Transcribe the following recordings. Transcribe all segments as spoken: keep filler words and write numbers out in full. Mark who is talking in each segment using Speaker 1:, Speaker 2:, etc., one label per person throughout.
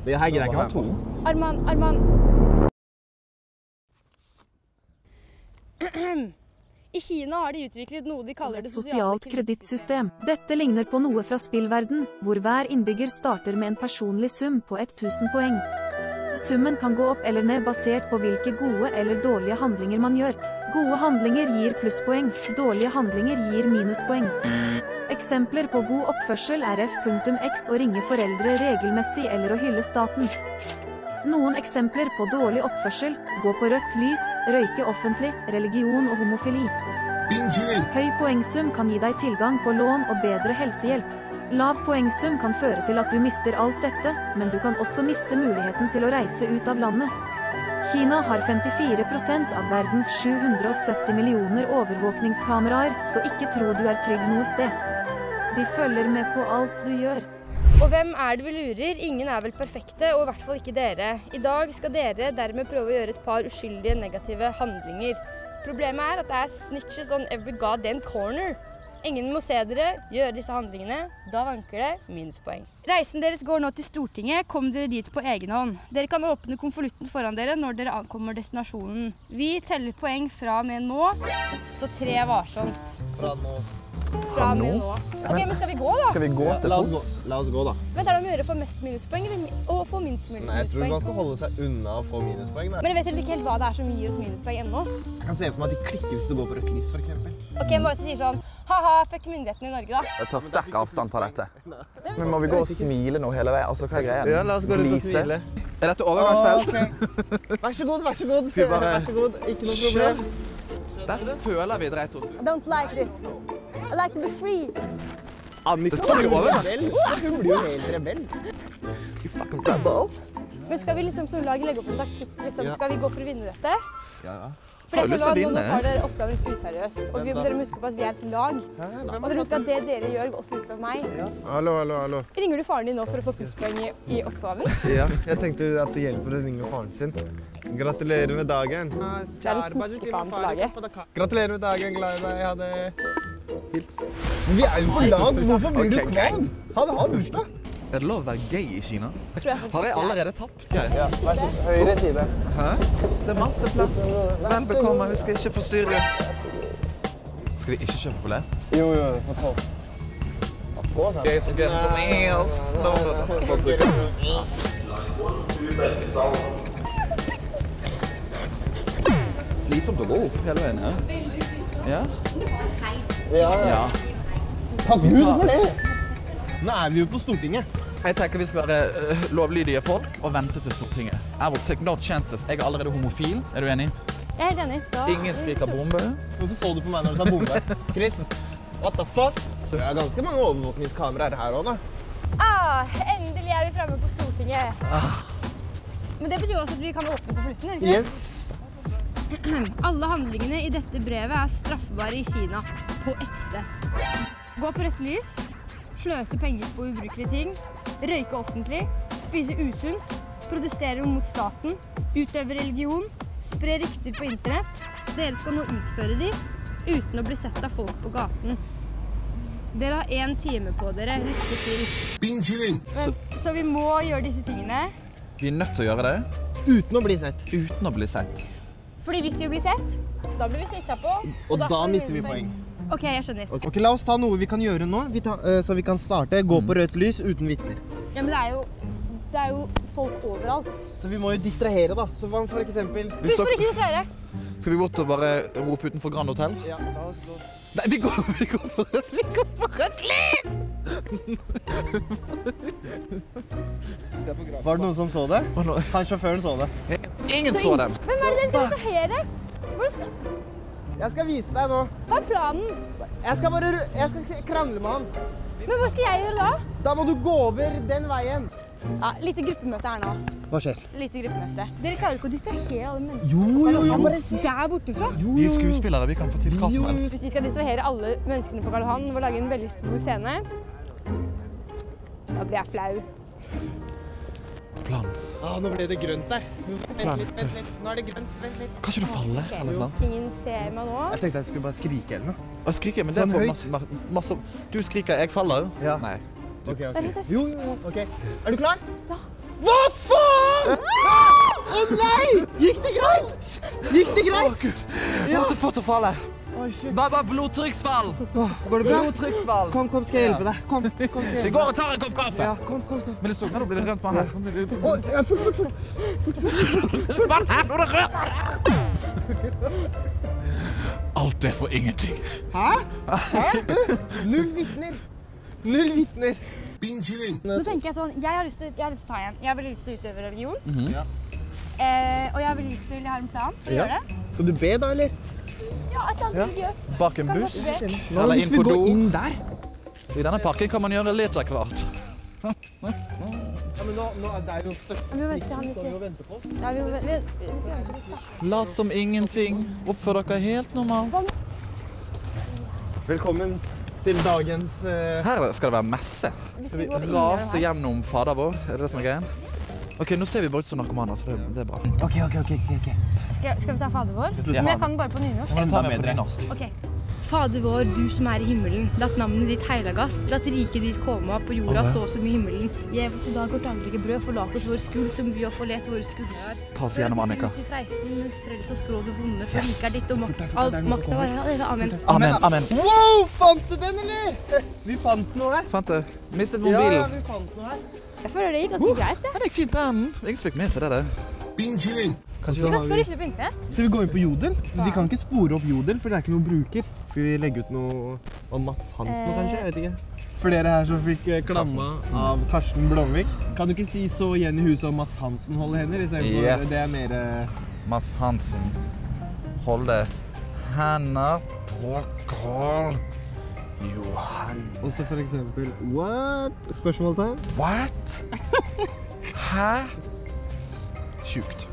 Speaker 1: Det her greier jeg ikke være to.
Speaker 2: Arman, Arman. I Kina har de utviklet noe de kaller det
Speaker 3: sosialt kredittsystem. Dette ligner på noe fra spillverden, hvor hver innbygger starter med en personlig sum på tusen poeng. Summen kan gå opp eller ned basert på hvilke gode eller dårlige handlinger man gjør. Gode handlinger gir plusspoeng, dårlige handlinger gir minuspoeng. Eksempler på god oppførsel er f.x å ringe foreldre regelmessig eller å hylle staten. Noen eksempler på dårlig oppførsel: gå på rødt lys, røyke offentlig, religion og homofili. Høy poengsum kan gi deg tilgang på lån og bedre helsehjelp. Lav poengsum kan føre til at du mister alt dette, men du kan også miste muligheten til å reise ut av landet. Kina har femtifire prosent av verdens sju hundre og sytti millioner overvåkningskameraer, så ikke tro du er trygg noe sted. De følger med på alt du gjør.
Speaker 2: Og hvem er det vi lurer? Ingen er vel perfekte, og i hvert fall ikke dere. I dag skal dere dermed prøve å gjøre et par uskyldige negative handlinger. Problemet er at det er snitches on every goddamn corner. Ingen må se dere, gjøre disse handlingene, da vanker det minuspoeng. Reisen deres går nå til Stortinget, kom dere dit på egen hånd. Dere kan åpne konvolutten foran dere når dere ankommer destinasjonen. Vi teller poeng fra og med nå, så tre varsomt.
Speaker 1: Fra nå.
Speaker 2: Fra og med nå. Ok, men skal vi gå da?
Speaker 4: Skal vi gå til fots?
Speaker 1: La oss gå da.
Speaker 2: Vent, er det om å gjøre for mest minuspoeng eller å få minst minuspoeng?
Speaker 1: Nei, jeg tror man skal holde seg unna å få minuspoeng.
Speaker 2: Men jeg vet heller ikke helt hva det er som gir oss minuspoeng ennå.
Speaker 1: Jeg kan se for meg at de klikker hvis du går på rødt lys, for eksempel.
Speaker 2: Ok, bare så sier sånn, haha, fuck myndighetene i Norge da.
Speaker 4: Jeg tar sterk avstand fra dette. Men må vi gå og smile nå hele veien? Altså, hva er greien?
Speaker 1: Ja, la oss gå rundt og smile.
Speaker 4: Er dette overgangsfelt?
Speaker 1: Okay. Vær så god, vær så god.
Speaker 4: Skal vi bare...
Speaker 1: Vær så god, ikke noe problem.
Speaker 4: Der føler vi dreit oss.
Speaker 2: I don't like this. I like to be free.
Speaker 1: Annika,
Speaker 4: det står jo over, da.
Speaker 1: Hun blir jo helt rebell.
Speaker 4: You fucking rebel.
Speaker 2: Men skal vi liksom som lag legge opp en taktikk? Liksom?
Speaker 1: Ja.
Speaker 2: Skal vi gå for å vinne dette?
Speaker 4: Ja, ja.
Speaker 2: For jeg
Speaker 4: Har du lyst til å
Speaker 2: føler at nå
Speaker 4: vinne?
Speaker 2: tar dere oppgaven litt useriøst. Og vi dere må huske på at vi er et lag. Og dere husker at det dere gjør også ut fra meg.
Speaker 1: Hallo, hallo, hallo.
Speaker 2: Ringer du faren din nå for å få plusspoeng i, i oppgaven?
Speaker 1: Ja, jeg tenkte at det hjelper å ringe faren sin. Gratulerer med dagen.
Speaker 2: Det er en smuskefaen på laget.
Speaker 1: Gratulerer med dagen, glad i deg. Ha det. Hils. Vi er jo på lag, hvorfor blir du kvalm? Han har bursdag.
Speaker 4: Er det lov å være gay i Kina?
Speaker 2: Tror jeg faktisk
Speaker 4: Har jeg allerede tapt?
Speaker 1: Ja, vær så god. Høyre side.
Speaker 4: Hæ? Det er masse plass. Vel bekomme, vi skal ikke forstyrre. Skal vi ikke kjøpe på det?
Speaker 1: Jo, jo, på tolv. Gå sånn.
Speaker 4: Gay som gøy som helst. Slitsomt å gå opp hele veien her. Ja?
Speaker 1: Ja, ja. Takk Gud for det! Nå er vi jo på Stortinget.
Speaker 4: Jeg tenker vi skal være uh, lovlydige folk og vente til Stortinget. I will take no chances. Jeg er allerede homofil. Er du enig?
Speaker 2: Jeg er helt enig. Da...
Speaker 4: Ingen skriker bombe.
Speaker 1: Hvorfor så du på meg når du sa bombe? Chris, what the fuck? Det er ganske mange overvåkningskameraer her også, da.
Speaker 2: Ah, endelig er vi fremme på Stortinget.
Speaker 4: Ah.
Speaker 2: Men det betyr også at vi kan åpne på flutten, ikke?
Speaker 1: Yes.
Speaker 2: Alle handlingene i dette brevet er straffbare i Kina. På ekte. Gå på rødt lys. Sløse penger på ubrukelige ting, røyke offentlig, spise usunt, protestere mot staten, utøve religion, spre rykter på internett. Dere skal nå utføre de, uten å bli sett av folk på gaten. Dere har en time på dere, lykke til. Men, så vi må gjøre disse tingene.
Speaker 4: Vi er nødt til å gjøre det.
Speaker 1: Uten å bli sett.
Speaker 4: Uten å bli sett.
Speaker 2: Fordi hvis vi blir sett, da blir vi snitcha på.
Speaker 1: Og, og da, da mister vi poeng.
Speaker 2: Ok, jeg skjønner.
Speaker 1: Ok, okay, la oss ta noe vi kan gjøre nå, vi tar, uh, så vi kan starte. Gå på rødt lys uten vitner.
Speaker 2: Ja, men det er jo, det er jo folk overalt.
Speaker 1: Så vi må jo distrahere da. Så for eksempel...
Speaker 2: Først for ikke distrahere.
Speaker 4: Skal vi bort og bare rope utenfor Grand Hotel?
Speaker 1: Ja, la oss gå.
Speaker 4: Nei, vi går, vi går på rødt lys! Vi går på rødt lys!
Speaker 1: Var det noen som så det? Han sjåføren så det.
Speaker 4: Ingen så dem.
Speaker 2: Hvem er det dere skal distrahere? Hvor skal...
Speaker 1: Jeg skal vise deg nå.
Speaker 2: Hva er planen?
Speaker 1: Jeg skal bare jeg skal krangle med han.
Speaker 2: Men hva skal jeg gjøre da?
Speaker 1: Da må du gå over den veien.
Speaker 2: Ja, lite gruppemøte her nå.
Speaker 1: Hva skjer?
Speaker 2: Lite gruppemøte. Dere klarer ikke å distrahere alle mennesker.
Speaker 1: Jo, jo, jo, bare se.
Speaker 2: Der bortifra.
Speaker 1: Jo,
Speaker 4: vi er skuespillere, vi kan få til hva som helst.
Speaker 2: Hvis vi skal distrahere alle menneskene på Karl Johan og lage en veldig stor scene, da blir jeg flau.
Speaker 4: Plan.
Speaker 1: Ah, nå ble det grønt der. Vent litt, vent litt. Nå er det grønt, vent litt.
Speaker 4: Kan ikke du falle?
Speaker 2: Okay. Ingen ser meg nå.
Speaker 1: Jeg tenkte jeg skulle bare skrike eller noe.
Speaker 4: Å skrike, men det er for masse, masse... Du skriker, jeg faller.
Speaker 1: Ja.
Speaker 4: Nei.
Speaker 1: Ok, ok. Jo, jo, ok. Er du klar?
Speaker 2: Ja.
Speaker 1: Hva Gikk det greit?
Speaker 4: Å, Gud. Jeg holdt på å falle.
Speaker 1: Oi, shit.
Speaker 4: Bare, bare blodtrykksfall.
Speaker 1: Åh, går det bra?
Speaker 4: Blodtrykksfall.
Speaker 1: Kom, kom, skal jeg hjelpe deg. Kom, kom, skal jeg
Speaker 4: Vi
Speaker 1: hjelpe
Speaker 4: går og tar en kopp kaffe.
Speaker 1: deg. Ja, kom, kom, kom.
Speaker 4: Men det så når du blir rent med her.
Speaker 1: Å, ja, fort, fort, fort.
Speaker 4: Bare her, nå er det rørt. Alt er for ingenting.
Speaker 1: Hæ? Hæ? Null vittner. Null vittner.
Speaker 2: Nå tenker jeg sånn, jeg har lyst til, jeg har lyst til å ta en. Jeg har veldig lyst til å utøve religion.
Speaker 1: Ja.
Speaker 2: Eh, og jeg har veldig lyst til, jeg har en plan for å
Speaker 1: Ja.
Speaker 2: gjøre det.
Speaker 1: Skal du be da, eller?
Speaker 2: Ja, et eller annet
Speaker 1: Ja.
Speaker 2: religiøst.
Speaker 4: Bak en
Speaker 2: Kan
Speaker 4: buss.
Speaker 2: godt be.
Speaker 1: Nå,
Speaker 4: Eller
Speaker 1: hvis
Speaker 4: inn
Speaker 1: vi
Speaker 4: på
Speaker 1: går
Speaker 4: do.
Speaker 1: inn der.
Speaker 4: I denne parken kan man gjøre litt av hvert.
Speaker 1: Ja, men nå, nå er det jo største
Speaker 2: Men vet du, han
Speaker 1: snikken,
Speaker 2: ikke-
Speaker 1: skal vi jo vente på oss.
Speaker 2: Ja, vi, vi, vi, vi, vi,
Speaker 4: Lat som ingenting. Oppfør dere helt normalt.
Speaker 1: Velkommen til dagens... eh,
Speaker 4: Her skal det være messe.
Speaker 2: hvis
Speaker 4: Skal
Speaker 2: vi
Speaker 4: vi
Speaker 2: går inn
Speaker 4: rase
Speaker 2: her.
Speaker 4: gjennom Fader vår? Er det det som er greien? Ok, nå ser vi bare ut som narkomaner, så det, det er bra.
Speaker 1: Ok, ok, ok, ok.
Speaker 2: Skal, skal vi ta Fader vår?
Speaker 4: Ja.
Speaker 2: Men jeg kan den bare på nynorsk.
Speaker 4: Ta med på nynorsk.
Speaker 2: Ok. Fader vår, du som er i himmelen, latt navnet ditt heilagast, latt riket ditt komme på jorda så som i himmelen. Gjev oss i dag vårt daglige brød, forlat oss vår skuld som vi har forlet våre skulder.
Speaker 4: Ta oss gjennom, Annika.
Speaker 2: Til freisning, men frels oss fra det vonde, for
Speaker 4: Yes.
Speaker 2: like er ditt og makt, all makt av dere. Amen.
Speaker 4: Amen, amen.
Speaker 1: Wow, fant du den, eller? Vi fant noe her.
Speaker 4: Fant det. Mistet
Speaker 1: Ja, ja,
Speaker 4: mobilen.
Speaker 1: vi fant noe her.
Speaker 2: Jeg føler det gikk ganske greit, det.
Speaker 4: Ja, det gikk fint, den. Ingen som fikk med seg det, det.
Speaker 1: Kanskje
Speaker 2: Vi
Speaker 1: vi
Speaker 2: kan
Speaker 1: har...
Speaker 2: spørre riktig på internett.
Speaker 1: Skal vi gå inn på Jodel? De kan ikke spore opp Jodel, for det er ikke noen bruker. Skal vi legge ut noe om Mats Hansen,
Speaker 2: Eh.
Speaker 1: kanskje? Jeg vet ikke. Flere her som fikk eh, klamma av Karsten Blomvik. Kan du ikke si så igjen i huset om Mats Hansen holder hender, i stedet for
Speaker 4: Yes.
Speaker 1: det er mer... eh,
Speaker 4: Mads Hansen. Hold det. Hender på Karl Johan.
Speaker 1: Også for eksempel, what? Spørsmålstegn?
Speaker 4: What? Hæ? Sjukt.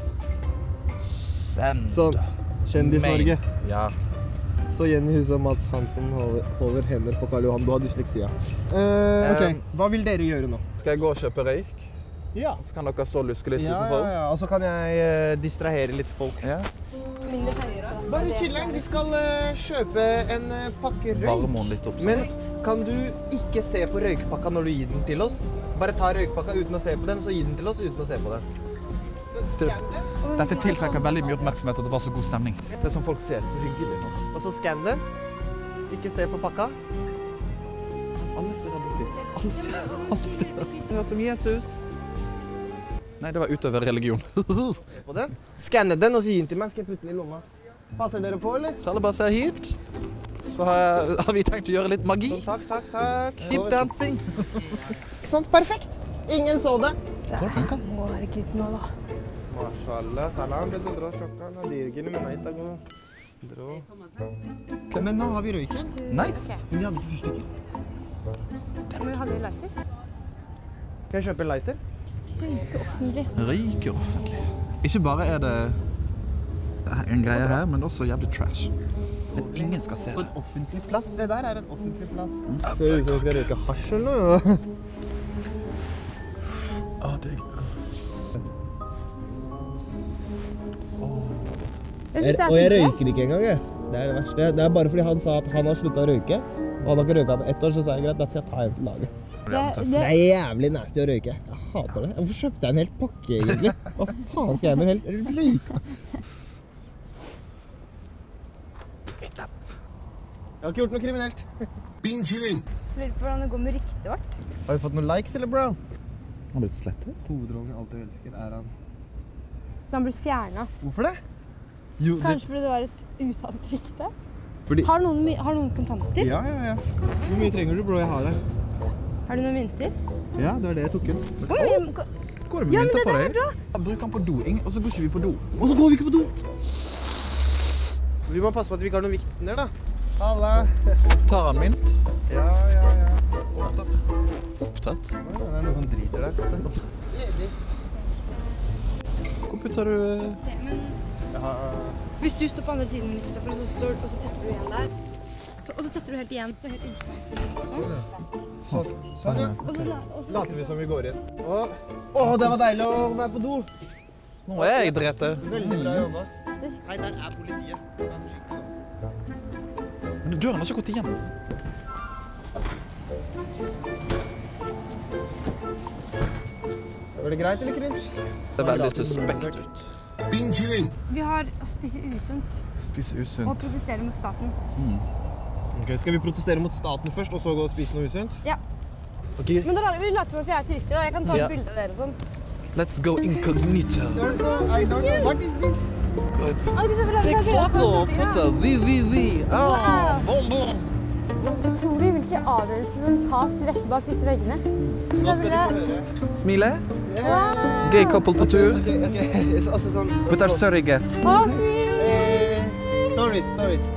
Speaker 4: Send.
Speaker 1: Sånn, Kjendis-Norge.
Speaker 4: Ja.
Speaker 1: Så igjen i huset om Mats Hansen holder, holder hender på Karl Johan. Du har dysleksia. Eh, ok,
Speaker 4: Eh.
Speaker 1: hva vil dere gjøre nå?
Speaker 4: Skal jeg gå og kjøpe røyk?
Speaker 1: Ja.
Speaker 4: Så kan dere stå og luske litt
Speaker 1: Ja, ja,
Speaker 4: utenfor.
Speaker 1: ja. Og så kan jeg eh, distrahere litt folk.
Speaker 4: Ja.
Speaker 2: Mindre tegninger.
Speaker 1: Bare chiller'n, vi skal eh, kjøpe en eh, pakke røyk.
Speaker 4: Varme den litt opp.
Speaker 1: Men kan du ikke se på røykpakka når du gir den til oss? Bare ta røykpakka uten å se på den, så gi den til oss uten å se på den.
Speaker 4: Stil. Dette tiltrekker veldig mye oppmerksomhet, og det var så god stemning. Det er som folk ser så hyggelig. Sånn.
Speaker 1: Og så skann den. Ikke se på pakka.
Speaker 4: Alle steder borti. Alle steder. Alle steder. Jeg hørte om Jesus. Nei, det var utøver religion.
Speaker 1: Se på den. Skanne den, og så gi den til meg. Skal jeg putte den i lomma. Passer dere på, eller?
Speaker 4: Så alle bare ser hit. Så har, har vi tenkt å gjøre litt magi.
Speaker 1: Sånn, takk, takk, takk.
Speaker 4: Hip dancing.
Speaker 1: Ikke sant? Perfekt. Ingen så det.
Speaker 4: Jeg tror det funker.
Speaker 2: Må være gutt nå, da.
Speaker 1: Mashallah, salam, bedre dra klokka. Nadirgene, men nei, takk. Dra. Men nå har vi røyken.
Speaker 4: Nice.
Speaker 1: Men de hadde ikke fyrstikker.
Speaker 2: Men hadde vi lighter?
Speaker 1: Kan jeg kjøpe en lighter?
Speaker 2: Røyke offentlig.
Speaker 4: Ryker offentlig. Ikke bare er det en greie her, men også jævlig trash. Men ingen skal se
Speaker 1: På
Speaker 4: det.
Speaker 1: en offentlig plass. Det der er en offentlig plass. Ser ut som vi skal røyke hasj eller noe.
Speaker 4: Å, digg.
Speaker 2: Jeg synes det er
Speaker 1: Og jeg
Speaker 2: fint,
Speaker 1: røyker ikke engang, jeg. Det er det verste. Det er bare fordi han sa at han har sluttet å røyke. Og han har ikke røyket på ett år, så sa jeg greit, da skal jeg ta en for laget.
Speaker 2: det. Det,
Speaker 1: Det
Speaker 2: det,
Speaker 1: er jævlig nasty å røyke. Jeg hater det. Hvorfor kjøpte jeg en hel pakke, egentlig? Hva faen skal jeg med en hel røyka? Jeg har ikke gjort noe kriminelt.
Speaker 2: lurer på hvordan det går med ryktet vårt.
Speaker 1: Har vi fått noen likes, eller bro?
Speaker 4: Han har blitt slettet.
Speaker 1: Hovedrollen jeg alltid elsker, er han.
Speaker 2: Den har blitt fjernet.
Speaker 1: Hvorfor det? Jo, det...
Speaker 2: Kanskje fordi det var et usant rykte.
Speaker 1: Fordi...
Speaker 2: Har noen, my- har noen kontanter?
Speaker 1: Ja, ja, ja. Hvor mye trenger du, bro? Jeg har det.
Speaker 2: Har du noen mynter?
Speaker 1: Ja, det var det jeg tok ut.
Speaker 2: Oi, jeg- ko-
Speaker 4: Går det
Speaker 2: Ja,
Speaker 4: med
Speaker 2: men
Speaker 4: mynter
Speaker 2: det
Speaker 4: på
Speaker 2: der er
Speaker 4: deg?
Speaker 2: bra.
Speaker 4: Ja, bruk den på do, Ing, og så går ikke vi på do.
Speaker 1: Og så går vi ikke på do! Vi må passe på at vi ikke har noen vitner, da. Halla.
Speaker 4: Tar han mynt?
Speaker 1: Ja, ja, ja. Opptatt.
Speaker 4: Opptatt.
Speaker 1: Oi, det er noen som driter der. Ledig.
Speaker 4: Hvor putter du
Speaker 2: Ok, men hvis du står på andre siden, Kristoffer, så står, og så tetter du igjen der. Så, og så tetter du helt igjen. Så helt inntil. Sånn.
Speaker 1: Sånn, sånn ja.
Speaker 2: Og så la, og så,
Speaker 1: Later vi som vi går inn. Å, å, det var deilig å være på do.
Speaker 4: Nå er jeg drete.
Speaker 1: Veldig bra jobba.
Speaker 2: fantastisk.
Speaker 1: Hei, der er politiet. Vær forsiktig.
Speaker 4: Men døren har ikke gått igjennom.
Speaker 1: Var det greit eller cringe?
Speaker 4: Det er veldig suspekt ut.
Speaker 2: Vi har å spise usunt
Speaker 4: Spise
Speaker 2: og
Speaker 4: usunt.
Speaker 2: protestere mot staten.
Speaker 1: Ok, skal vi protestere mot staten først, og så gå og spise noe usunt?
Speaker 2: Ja.
Speaker 1: Ok.
Speaker 2: Men da later vi later som at vi er turister, og jeg kan ta et
Speaker 1: Ja.
Speaker 2: bilde av dere og sånn.
Speaker 4: Let's go incognito.
Speaker 1: What is this?
Speaker 2: Take
Speaker 4: Foto, foto, vi, vi, vi. Ah, bom, bom.
Speaker 2: Utrolig hvilke avgjørelser som tas rett bak disse veggene.
Speaker 1: Nå skal de få høre.
Speaker 4: Smile. Gay couple på tur.
Speaker 1: Ok, ok. Altså sånn...
Speaker 4: With our surrogate.
Speaker 2: Å, smil!
Speaker 1: Eh, Tourist, tourist.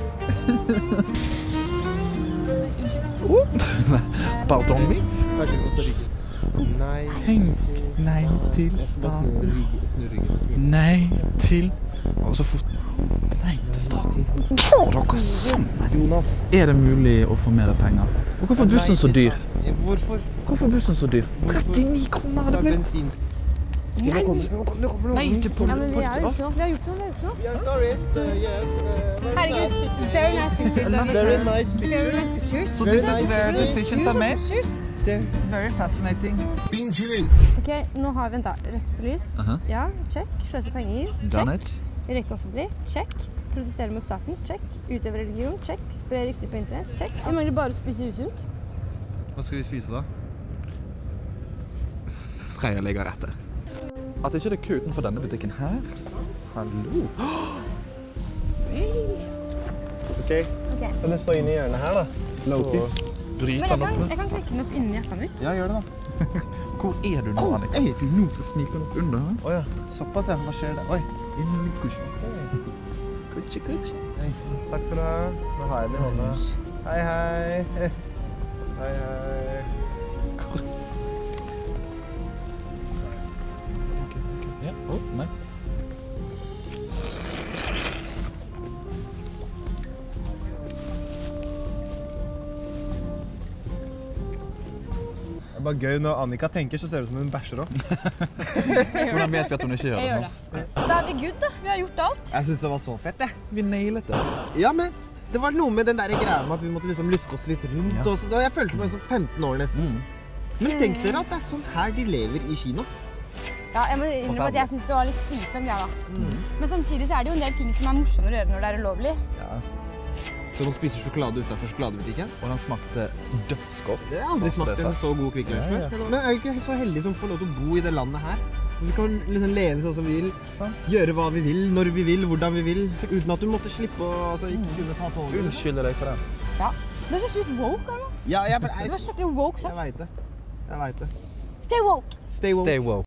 Speaker 4: Pardon me.
Speaker 1: Kanskje Costa Rica. Nei.
Speaker 4: Tenk nei til staten. Nei til... Og så fort... Nei til staten. Ta dere sammen.
Speaker 1: Jonas.
Speaker 4: Er det mulig å få mer penger? Og hvorfor er bussen så dyr?
Speaker 1: Hvorfor?
Speaker 4: Hvorfor er bussen så dyr? trettini kroner,
Speaker 1: Det
Speaker 4: det
Speaker 1: er
Speaker 4: ble...
Speaker 1: bensin. Nå kommer det, nå kommer det, nå kommer det.
Speaker 4: Nei, til på...
Speaker 2: Ja, men vi har gjort noe. Vi har gjort noe. Vi har gjort noe.
Speaker 1: We are tourists, uh, yes. Uh, very
Speaker 2: Herregud,
Speaker 1: nice city.
Speaker 2: very nice pictures. of it.
Speaker 1: Very nice
Speaker 2: Very
Speaker 1: picture.
Speaker 2: nice pictures.
Speaker 4: So
Speaker 1: Very
Speaker 4: this is
Speaker 1: nice.
Speaker 4: where decisions are made?
Speaker 2: Pictures.
Speaker 1: There.
Speaker 4: Very fascinating.
Speaker 2: Ok, nå har vi en da. Rødt på lys.
Speaker 4: Aha.
Speaker 2: Ja, check. Sløse penger.
Speaker 4: Done
Speaker 2: Check.
Speaker 4: it.
Speaker 2: Røyke offentlig. Check. Protestere mot staten. Check. Utøve religion. Check. Spre rykter på internett. Check. Vi mangler bare å spise usunt.
Speaker 1: Hva skal vi spise da?
Speaker 4: Freya ligger etter. At ikke det er kø utenfor denne butikken her. Hallo.
Speaker 1: Ok.
Speaker 2: Ok.
Speaker 1: Kan du stå inne i hjørnet her da?
Speaker 4: Loki.
Speaker 2: Men
Speaker 4: Bryter
Speaker 2: jeg
Speaker 4: han
Speaker 2: kan,
Speaker 4: opp.
Speaker 2: jeg kan knekke den opp inni jakka mi.
Speaker 1: Ja, gjør det da.
Speaker 4: Hvor er du nå, Annika? Er du nå som sniker den opp under?
Speaker 1: Åja, såpass ja. Hva skjer der? Oi.
Speaker 4: Inni kusjen. Kutsje, kutsje.
Speaker 1: Hei. Takk skal du ha. Nå har jeg den i hånda. Hei, hei. Hei, hei.
Speaker 4: Ja, oh, nice.
Speaker 1: Det er bare gøy når Annika tenker, så ser det ut som hun bæsjer opp.
Speaker 4: Hvordan vet vi at hun ikke gjør det,
Speaker 2: Jeg gjør
Speaker 4: sant?
Speaker 2: det. Da er vi good, da. Vi har gjort alt.
Speaker 1: Jeg synes det var så fett, jeg.
Speaker 4: Vi nailet det.
Speaker 1: Ja, men det var noe med den der greia med at vi måtte liksom luske oss litt rundt.
Speaker 4: Ja.
Speaker 1: Og så, da, jeg følte meg som femten år nesten. Men tenk dere at det er sånn her de lever i Kina.
Speaker 2: Ja, jeg må innrømme at jeg synes det var litt slitsomt, ja da. Men samtidig så er det jo en del ting som er morsommere å gjøre når det er ulovlig.
Speaker 1: Så man spiser sjokolade utenfor sjokoladebutikken.
Speaker 4: Og den smakte dødsgodt.
Speaker 1: Det har jeg aldri
Speaker 4: Bare så
Speaker 1: smakt
Speaker 4: det er
Speaker 1: en så god Kvikk Lunsj
Speaker 4: Ja, ja.
Speaker 1: før. Men er du ikke så heldig som får lov til å bo i det landet her? Vi kan liksom leve sånn som vi vil,
Speaker 4: Sånn.
Speaker 1: gjøre hva vi vil, når vi vil, hvordan vi vil, uten at du måtte slippe å altså, ikke kunne ta toget.
Speaker 4: Unnskylder deg for det.
Speaker 2: Ja. Du er så sykt woke, eller noe?
Speaker 1: Ja, jeg,
Speaker 2: Du
Speaker 1: jeg,
Speaker 2: var skikkelig woke,
Speaker 1: jeg
Speaker 2: sagt.
Speaker 1: vet det. Jeg vet det.
Speaker 2: Stay woke!
Speaker 1: Stay woke.
Speaker 4: Stay woke.